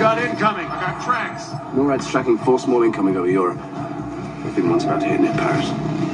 got incoming. I got tracks. NORAD's tracking 4 small incoming over Europe. I think one's about to hit near Paris.